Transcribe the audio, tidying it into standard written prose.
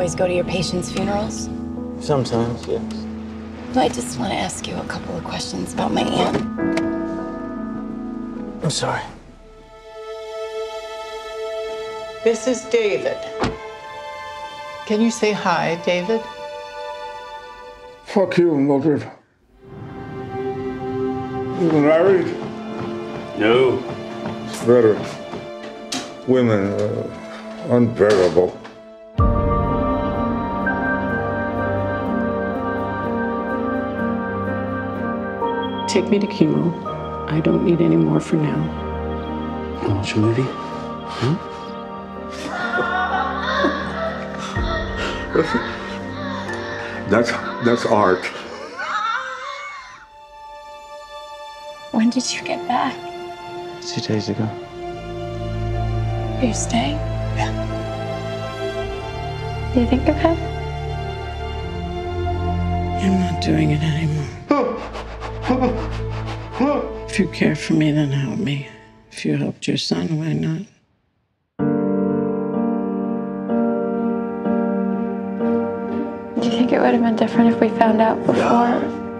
always go to your patients' funerals? Sometimes, yes. I just want to ask you a couple of questions about my aunt. I'm sorry. This is David. Can you say hi, David? Fuck you, Mildred. You married? No. It's better. Women are unbearable. Take me to chemo. I don't need any more for now. Wanna watch a movie? That's art. When did you get back? 2 days ago. Are you staying? Yeah. Do you think of him? I'm not doing it anymore. If you care for me, then help me. If you helped your son, why not? Do you think it would have been different if we found out before? Yeah.